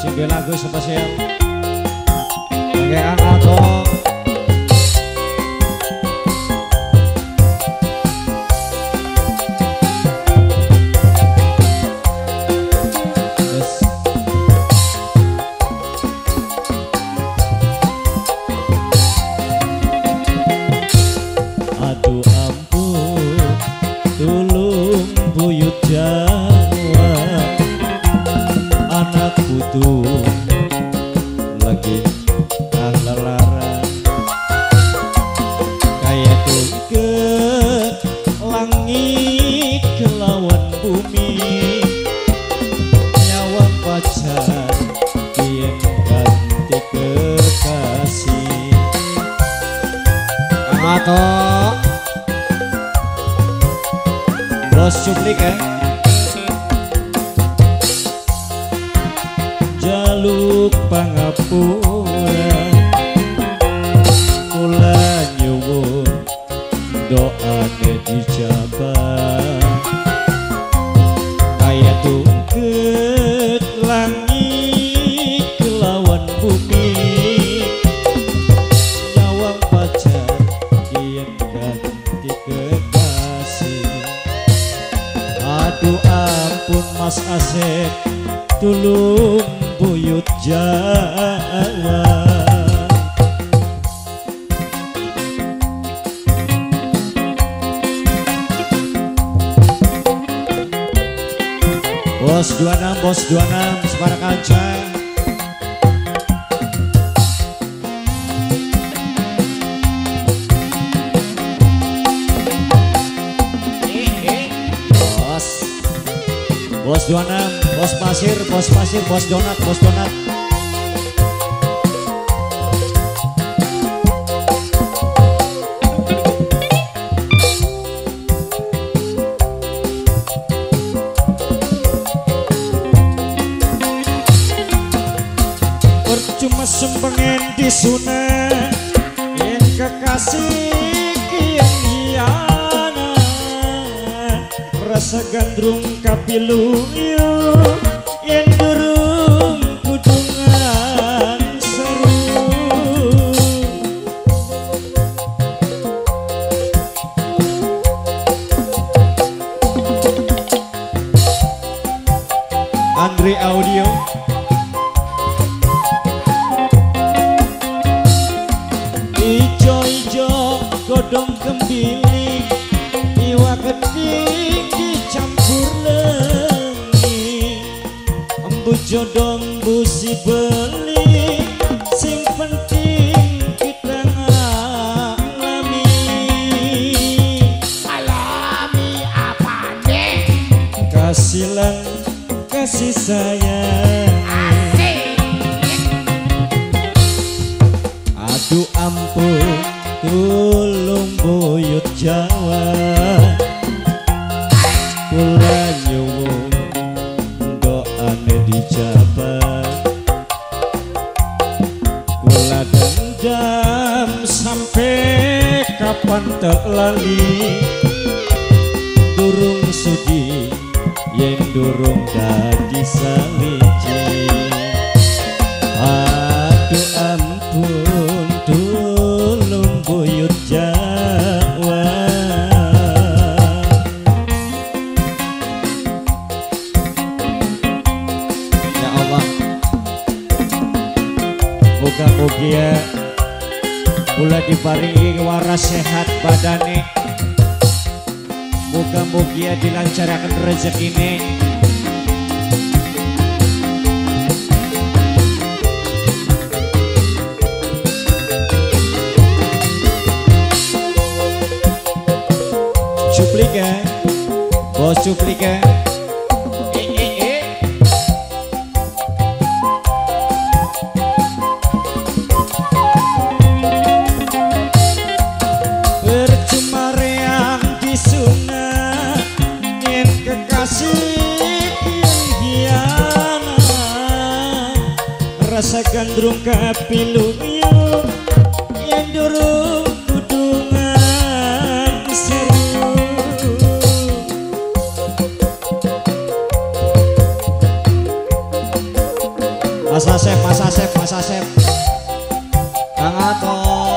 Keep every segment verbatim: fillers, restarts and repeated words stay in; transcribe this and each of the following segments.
Singgi lagu spesial Pakai Atong. Aduh ampun, tulung buyut Jawa, anak butuh lagi kelelaran, kayak tungket langit kelawan bumi, nyawa pacar yen ganti kekasih. Atong Bos Cuplik ya. Jaluk pangapura kula nyuwun doane dijabah, kaya tungket langit kelawan bumi, nyawang pacar yen ganti kekasih. Aduh ampun Mas Asep, tulung buyut Jawa. Bos dua puluh enam, Bos dua puluh enam, Separa Kaca. Bos Bos dua puluh enam, Bos Pasir, Bos Pasir, Bos Donat, Bos Donat. Percuma sempengen disunat, yen kekasih kian hianat, rasa gandrung kapilu yen durung kudungan seru. Andri Audio. Ijo-ijo godong kembiling, iwa keting dicampur lengi, embu jodong busi beli, sing penting kita ngalami. Alami apa deh? Kasihan kasih sayang. Aduh ampun, tulung buyut Jawa, kula nyuwun doane dijabah, kula dendam sampai kapan tak lali, durung sudi yen durung dadi sawiji. Aduh ampun, tulung buyut Jawa. Ya Allah, muga-muga kula diparingi waras sehat badane, muga-muga dilancarkan rezekine. Cuplik ya, Bos Cuplik ya. Eh eh eh. Percuma reang disunat, yen kekasih kian hianat, rasa gandrung kapilu yen durung kudungan seru. Mas Asep, Mas Asep, Mas Asep. Kang Ato.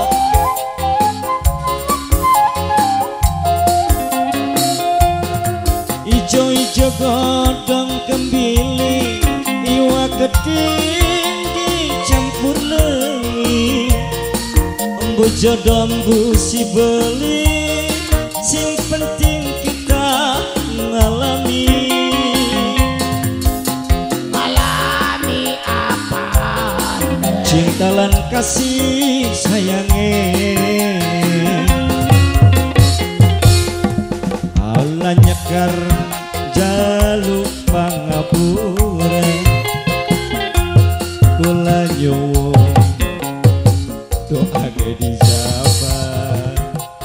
Ijo-ijo godong kembili, iwa keting dicampur lengi, embu jodoh embu si beli, sing penting kita ngalami. Ngalami apa? Cinta lan kasih sayange ala nyekar jaluk pangapura, kula nyuwun doa ge dijabah,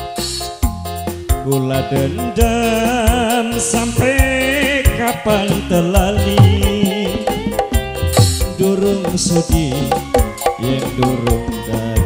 kula dendam sampai kapan telali, durung sudi yen durung